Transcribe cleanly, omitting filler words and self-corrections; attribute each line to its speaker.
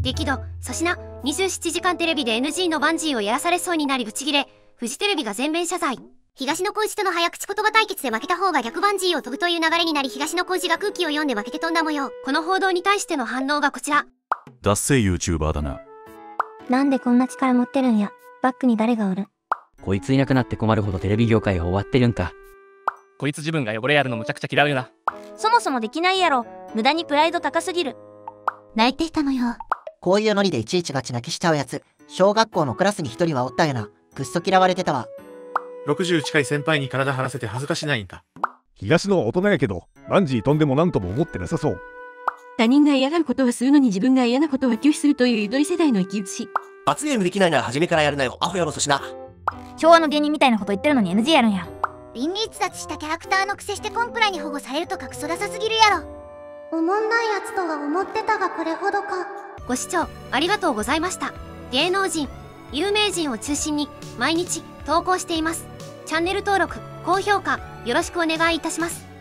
Speaker 1: 激怒、粗品、27時間テレビで NG のバンジーをやらされそうになりブチギレ、フジテレビが全面謝罪。東野幸治との早口言葉対決で負けた方が逆バンジーを飛ぶという流れになり、東野幸治が空気を読んで負けて飛んだ模様。この報道に対しての反応がこちら。
Speaker 2: 脱税 YouTuber だな。
Speaker 3: なんでこんな力持ってるんや。バックに誰がおる。
Speaker 4: こいついなくなって困るほどテレビ業界が終わってるんか。
Speaker 5: こいつ自分が汚れやるのむちゃくちゃ嫌うよな。
Speaker 6: そもそもできないやろ。無駄にプライド高すぎる。
Speaker 7: 泣いていたのよ。こういうノリでいちいちガチ泣きしちゃうやつ、小学校のクラスに一人はおったよな。くっそ嫌われてたわ。
Speaker 8: 60近い先輩に体張らせて恥ずかしないんか。
Speaker 9: 東の大人やけど、バンジー飛んでもなんとも思ってなさそう。
Speaker 10: 他人が嫌がることはするのに自分が嫌なことは拒否するというゆとり世代の生き写し。
Speaker 11: 罰ゲームできないなら初めからやるなよ、アホやろ粗品。
Speaker 6: 昭和の芸人みたいなこと言ってるのに NG やるんや。
Speaker 12: 倫理逸脱したキャラクターの癖してコンプラに保護されるとかクソダサすぎるやろ。
Speaker 13: おもんないやつとは思ってたがこれほどか。
Speaker 1: ご視聴ありがとうございました。芸能人、有名人を中心に毎日投稿しています。チャンネル登録、高評価よろしくお願いいたします。